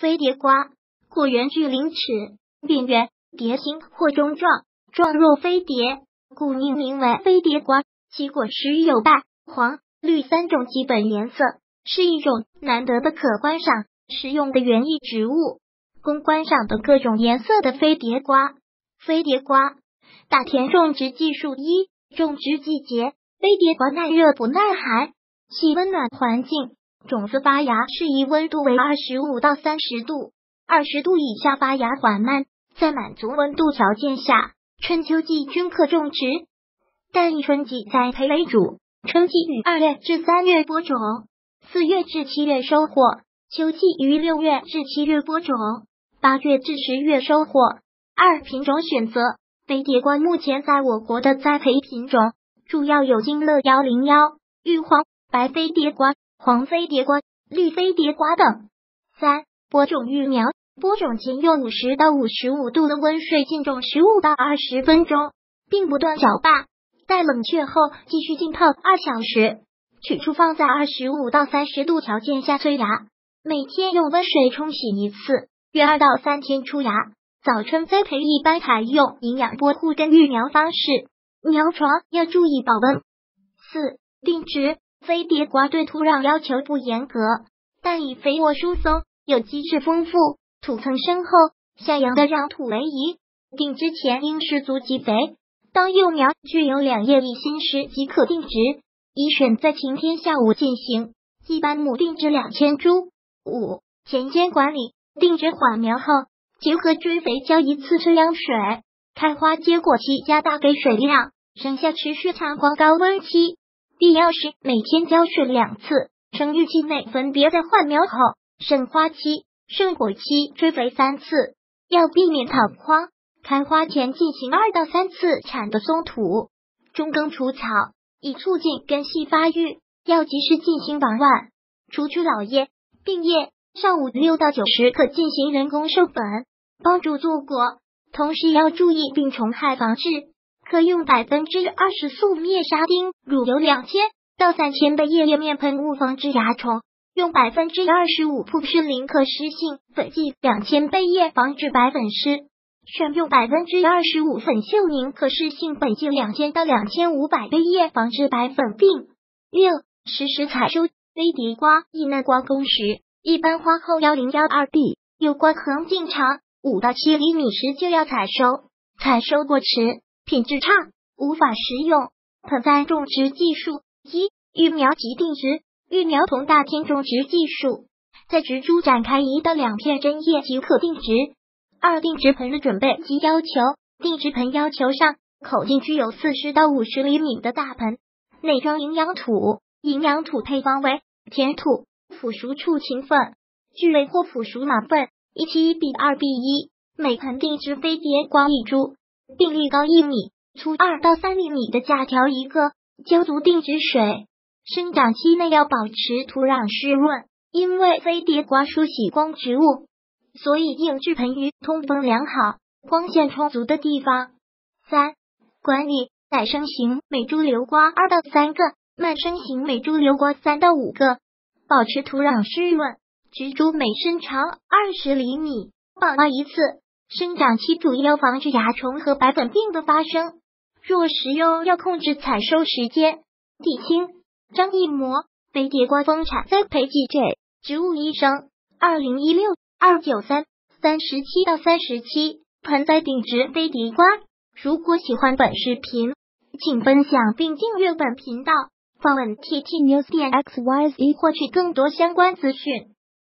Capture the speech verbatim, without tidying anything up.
飞碟瓜果圆距零尺，扁圆，蝶形或中状，状若飞碟，故命名为飞碟瓜。其果实有白、黄、绿三种基本颜色，是一种难得的可观赏、食用的园艺植物，供观赏的各种颜色的飞碟瓜。飞碟瓜，大田种植技术一，种植季节，飞碟瓜耐热不耐寒，喜温暖环境。种子发芽适宜温度为二十五到三十度，二十度以下发芽缓慢，在满足温度条件下，春秋季均可种植，但以春季栽培为主。春季于二月至三月播种，四月至七月收获；秋季于六月至七月播种，八月至十月收获。二、品种选择，飞碟瓜目前在我国的栽培品种主要有金乐幺零一、玉皇、白飞碟瓜、黄飞碟瓜、绿飞碟瓜等。三、播种育苗，播种前用五十到五十五度的温水浸种十五到二十分钟，并不断搅拌，待冷却后继续浸泡二小时，取出放在二十五到三十度条件下催芽，每天用温水冲洗一次，约二到三天出芽。早春栽培一般采用营养播护跟育苗方式，苗床要注意保温。四、定植，飞碟瓜对土壤要求不严格，但以肥沃疏松、有机质丰富、土层深厚、向阳的壤土为宜。定植前应适足给肥，当幼苗具有两叶一心时即可定植，宜选在晴天下午进行，一般亩定植两千株。五、田间管理，定植缓苗后，结合追肥浇一次遮阳水，开花结果期加大给水量，剩下持续采光高温期，必要时每天浇水两次，生育期内分别在换苗后、盛花期、盛果期追肥三次，要避免草荒，开花前进行二到三次铲的松土，中耕除草，以促进根系发育，要及时进行绑腕，除去老叶、病叶，上午六到九时可进行人工授粉，帮助做果。同时要注意病虫害防治，可用百分之二十速灭杀丁乳油两千到三千的叶叶面喷雾防治蚜虫，用百分之二十五扑式林可湿性粉剂两千倍叶防止白粉虱，选用百分之二十五粉溴宁可湿性粉剂两千到两千五百倍叶防治白粉病。六、实时采收，飞碟瓜易耐瓜工时，一般花后幺零一二 B， 有瓜横径长五到七厘米时就要采收，采收过迟，品质差，无法食用。盆栽种植技术一、育苗及定植。育苗同大田种植技术，在植株展开一到两片针叶即可定植。二、定植盆的准备及要求，定植盆要求上口径具有四十到五十厘米的大盆，内装营养土，营养土配方为田土、腐熟畜禽粪、聚类或腐熟马粪，一比一比二比一，每盆定植飞碟瓜一株，并立高一米，粗二到三厘米的架条一个，浇足定植水。生长期内要保持土壤湿润，因为飞碟瓜属喜光植物，所以应置盆于通风良好、光线充足的地方。三、管理，矮生型每株留瓜二到三个，慢生型每株留瓜三到五个，保持土壤湿润，植株每身长二十厘米，绑瓜一次。生长期主要防治蚜虫和白粉病的发生，若食用要控制采收时间。地青张一模，飞碟瓜丰产栽培记 J 植物医生二零一六二九三三十七到三十七，盆栽定植飞碟瓜。如果喜欢本视频，请分享并订阅本频道，访问 T T News 点 X Y Z 获取更多相关资讯。